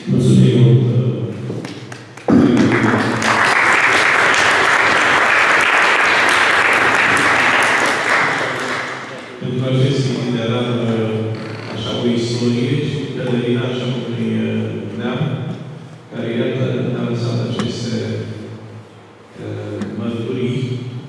Mulțumim mult! Pentru acest itinerar, așa o istorie și Cătălina, așa cum îi neam, care, iată, ne-a lăsat aceste mărturii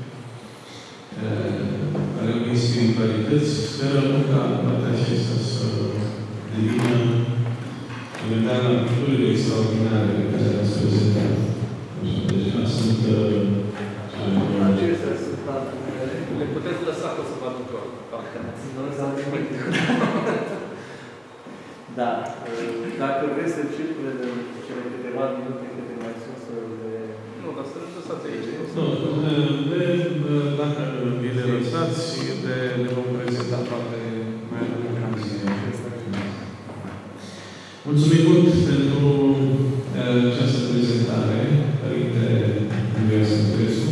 ale unei spiritualități. Sperăm ca toate acestea să devină elementare la culturile extraordinare pe care le-ați prezentat. Așa, deja sunt acestea sunt altele. Le puteți lăsa că să vă aducă partea. Nu lăsați nimic. Da. Dacă vreți să circule de cele câteva minute câte mai sunt să le... Nu, dar să le lăsați aici. Nu, dacă vi le lăsați, le vom prezenta toate mai în ocazie. Mulțumim mult pentru această prezentare, Părinte Andreea Sănătrescu.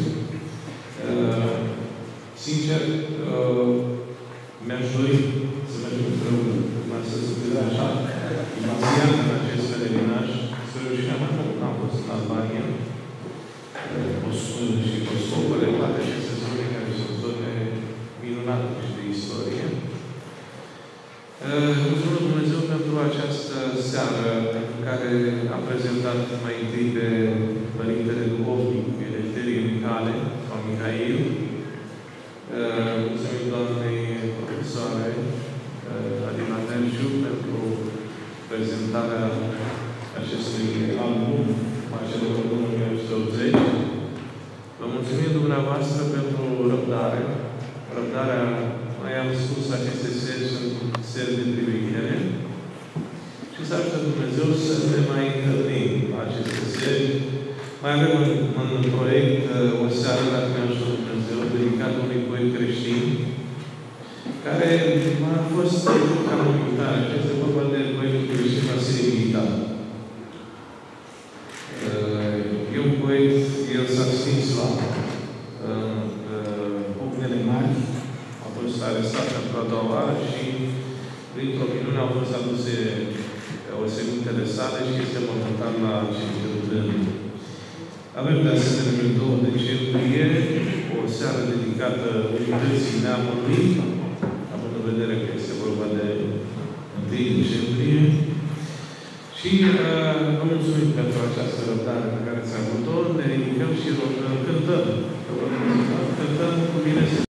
Sincer, mi-aș dori să mergem împreună, să spunem așa, inițial în acest pelerinaj, să reușim așa cum am fost în Albania, și Coscopole, toate aceste zone care sunt zone minunate și de istorie. Mulțumesc Dumnezeu pentru această seară în care am prezentat mai întâi de Părintele Duhovnic Elefterie Mihale, sau Mihail. Mulțumim doamnei profesoare Adina Terciu pentru prezentarea acestui album, Macelor 1980. Vă mulțumim dumneavoastră pentru răbdare. Răbdarea, mai am spus, aceste seri sunt seri de priveghere. Și să ajută Dumnezeu să ne mai întâlnim la aceste seri. Mai avem în proiect o seară, dacă ne ajută Dumnezeu, dedicată unui poet creștin, care a fost ca monumentar. Este vorba de poetul creștin Vasile Militar. E un poet, el s-a stins la Pugnele Mari, a fost arestat pentru a doua oară și printr-o minune au fost aduse osemintele sale și este momentan la cimitirul Dând. Avem de asemenea în 2 decembrie o seară dedicată unității neamului, având în vedere că este vorba de 1 decembrie. Și vă mulțumim pentru această răbdare pe care ți-am avut-o. Ne ridicăm și cântăm. Cântăm cu bine.